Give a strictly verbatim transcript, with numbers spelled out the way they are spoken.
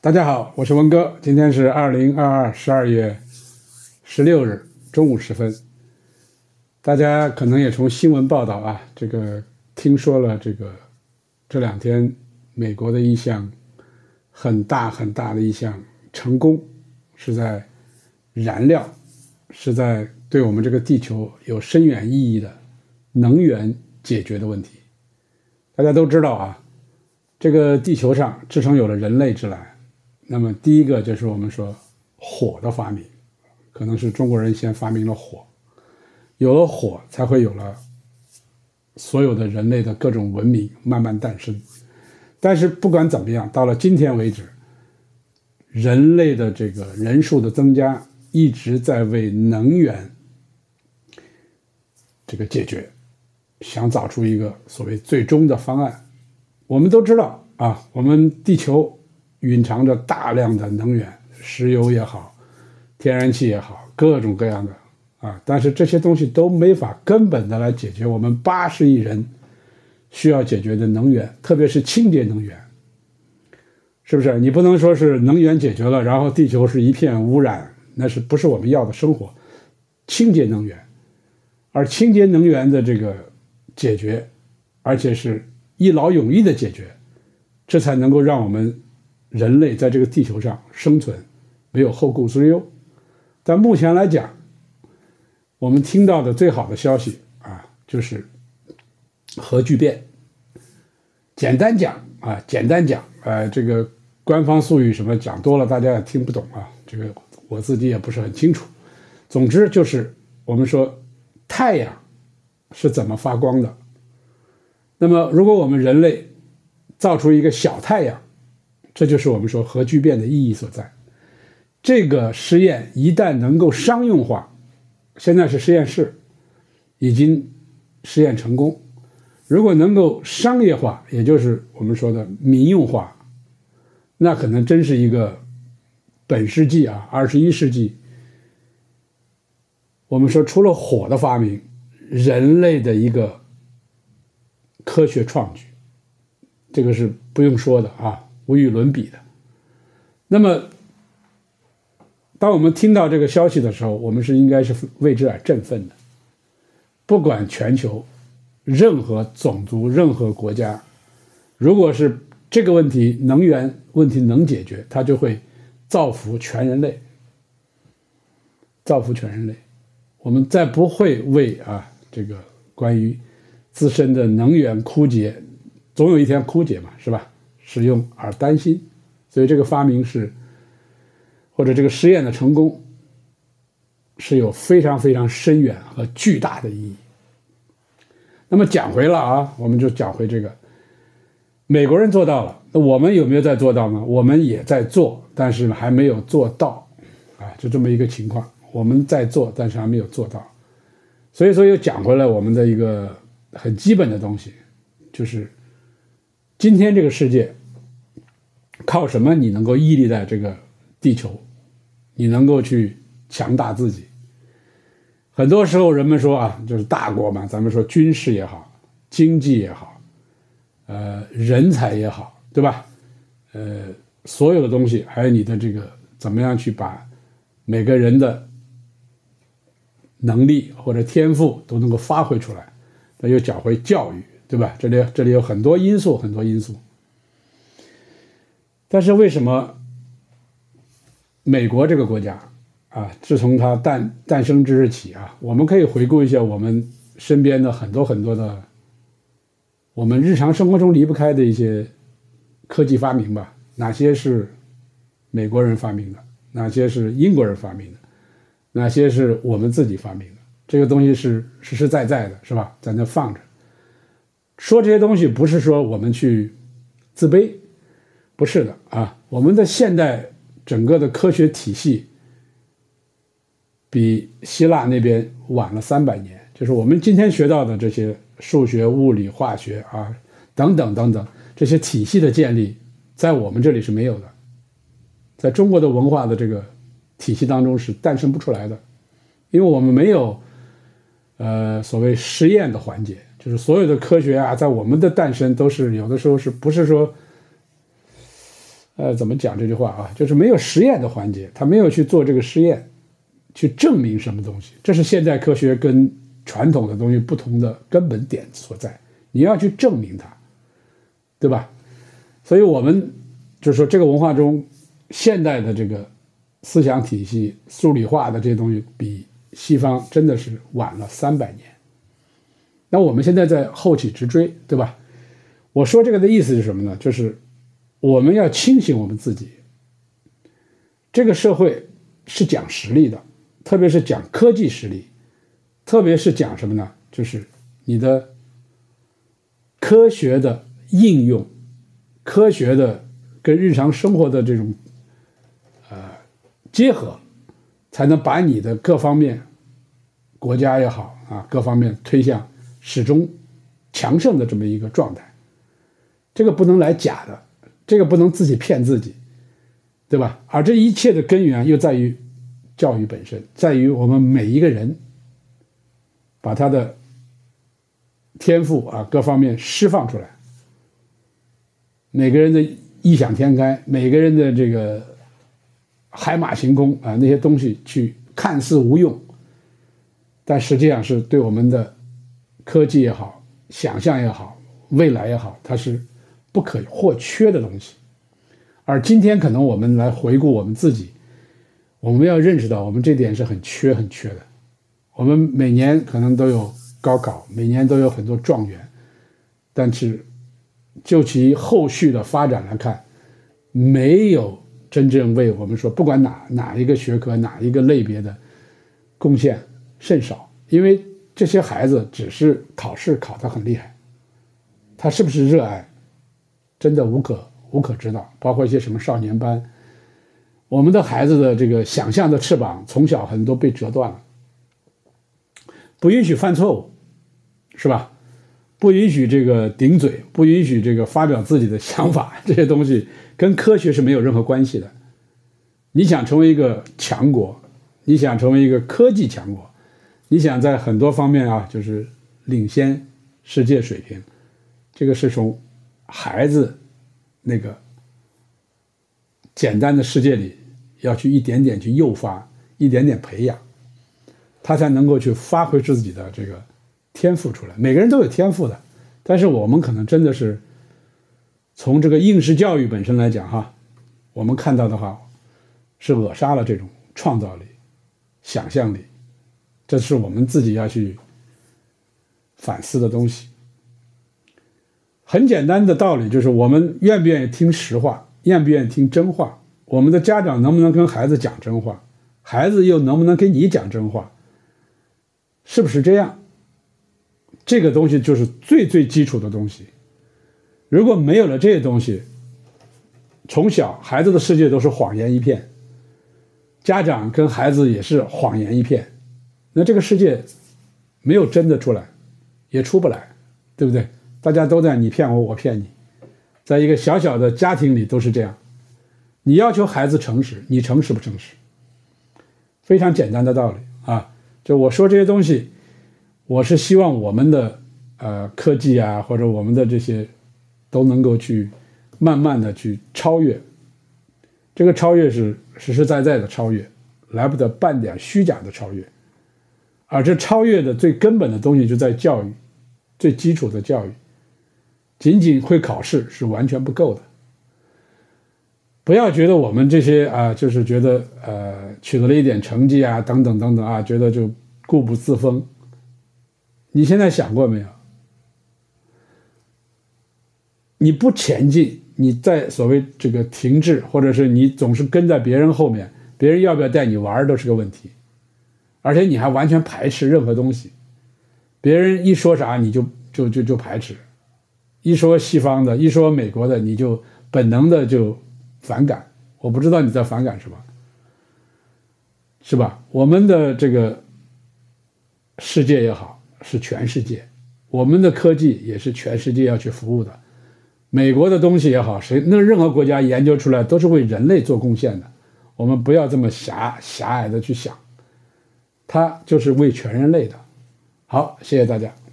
大家好，我是文哥，今天是二零二二十二月十六日中午时分。大家可能也从新闻报道啊，这个听说了这个这两天美国的一项很大很大的一项成功，是在燃料，是在对我们这个地球有深远意义的能源解决的问题。大家都知道啊，这个地球上自从有了人类之来，那么第一个就是我们说火的发明，可能是中国人先发明了火，有了火才会有了所有的人类的各种文明慢慢诞生。但是不管怎么样，到了今天为止，人类的这个人数的增加一直在为能源这个解决想找出一个所谓最终的方案。我们都知道啊，我们地球蕴藏着大量的能源，石油也好，天然气也好，各种各样的啊，但是这些东西都没法根本的来解决我们八十亿人需要解决的能源，特别是清洁能源，是不是？你不能说是能源解决了，然后地球是一片污染，那是不是我们要的生活？清洁能源，而清洁能源的这个解决，而且是一劳永逸的解决，这才能够让我们人类在这个地球上生存没有后顾之忧。但目前来讲，我们听到的最好的消息啊，就是核聚变。简单讲啊，简单讲，呃，这个官方术语什么讲多了，大家也听不懂啊，这个我自己也不是很清楚。总之就是我们说太阳是怎么发光的。那么如果我们人类造出一个小太阳，这就是我们说核聚变的意义所在。这个实验一旦能够商用化，现在是实验室，已经实验成功。如果能够商业化，也就是我们说的民用化，那可能真是一个本世纪啊，二十一世纪，我们说除了火的发明，人类的一个科学创举，这个是不用说的啊，无与伦比的。那么当我们听到这个消息的时候，我们是应该是为之而振奋的。不管全球任何种族任何国家，如果是这个问题能源问题能解决，它就会造福全人类，造福全人类。我们再不会为啊这个关于自身的能源枯竭，总有一天枯竭嘛，是吧？使用而担心。所以这个发明是，或者这个实验的成功，是有非常非常深远和巨大的意义。那么讲回了啊，我们就讲回这个，美国人做到了，那我们有没有在做到呢？我们也在做，但是还没有做到啊，就这么一个情况。我们在做，但是还没有做到。所以说又讲回来我们的一个很基本的东西，就是今天这个世界靠什么你能够屹立在这个地球，你能够去强大自己？很多时候人们说啊，就是大国嘛，咱们说军事也好，经济也好，呃，人才也好，对吧？呃，所有的东西，还有你的这个怎么样去把每个人的能力或者天赋都能够发挥出来，那又讲回教育，对吧？这里这里有很多因素，很多因素。但是为什么美国这个国家啊，自从它诞诞生之日起啊，我们可以回顾一下我们身边的很多很多的我们日常生活中离不开的一些科技发明吧，哪些是美国人发明的，哪些是英国人发明的，哪些是我们自己发明的，这个东西是实实在在的，是吧？在那放着。说这些东西不是说我们去自卑，不是的啊，我们的现代整个的科学体系比希腊那边晚了三百年，就是我们今天学到的这些数学、物理、化学啊等等等等这些体系的建立，在我们这里是没有的，在中国的文化的这个体系当中是诞生不出来的，因为我们没有呃所谓实验的环节，就是所有的科学啊，在我们的诞生都是有的时候是不是说呃，怎么讲这句话啊？就是没有实验的环节，他没有去做这个实验，去证明什么东西。这是现代科学跟传统的东西不同的根本点所在。你要去证明它，对吧？所以我们就是说，这个文化中现代的这个思想体系数理化的这些东西，比西方真的是晚了三百年。那我们现在在后起直追，对吧？我说这个的意思是什么呢？就是我们要清醒我们自己。这个社会是讲实力的，特别是讲科技实力，特别是讲什么呢？就是你的科学的应用，科学的跟日常生活的这种呃结合，才能把你的各方面，国家也好啊，各方面推向始终强盛的这么一个状态。这个不能来假的，这个不能自己骗自己，对吧？而这一切的根源又在于教育本身，在于我们每一个人把他的天赋啊各方面释放出来，每个人的异想天开，每个人的这个海马行空啊，那些东西去看似无用，但实际上是对我们的科技也好，想象也好，未来也好，它是不可或缺的东西。而今天可能我们来回顾我们自己，我们要认识到我们这点是很缺很缺的。我们每年可能都有高考，每年都有很多状元，但是就其后续的发展来看，没有真正为我们说不管哪哪一个学科哪一个类别的贡献甚少。因为这些孩子只是考试考得很厉害，他是不是热爱真的无可无可知道。包括一些什么少年班，我们的孩子的这个想象的翅膀从小很多被折断了，不允许犯错误，是吧？不允许这个顶嘴，不允许这个发表自己的想法，这些东西跟科学是没有任何关系的。你想成为一个强国，你想成为一个科技强国，你想在很多方面啊，就是领先世界水平，这个是从孩子那个简单的世界里要去一点点去诱发，一点点培养，他才能够去发挥自己的这个天赋出来。每个人都有天赋的，但是我们可能真的是从这个应试教育本身来讲哈，我们看到的话是扼杀了这种创造力、想象力，这是我们自己要去反思的东西。很简单的道理就是，我们愿不愿意听实话，愿不愿意听真话？我们的家长能不能跟孩子讲真话？孩子又能不能跟你讲真话？是不是这样？这个东西就是最最基础的东西。如果没有了这些东西，从小孩子的世界都是谎言一片，家长跟孩子也是谎言一片，那这个世界没有真的出来，也出不来，对不对？大家都在你骗我，我骗你，在一个小小的家庭里都是这样。你要求孩子诚实，你诚实不诚实？非常简单的道理啊！就我说这些东西，我是希望我们的呃科技啊，或者我们的这些都能够去慢慢的去超越。这个超越是实实在在的超越，来不得半点虚假的超越。而这超越的最根本的东西就在教育，最基础的教育。仅仅会考试是完全不够的。不要觉得我们这些啊，就是觉得呃取得了一点成绩啊，等等等等啊，觉得就固步自封。你现在想过没有？你不前进，你在所谓这个停滞，或者是你总是跟在别人后面，别人要不要带你玩都是个问题。而且你还完全排斥任何东西，别人一说啥你就就就就排斥。一说西方的，一说美国的，你就本能的就反感。我不知道你在反感什么，是吧？我们的这个世界也好，是全世界，我们的科技也是全世界要去服务的。美国的东西也好，谁那任何国家研究出来都是为人类做贡献的。我们不要这么狭狭隘的去想，它就是为全人类的。好，谢谢大家。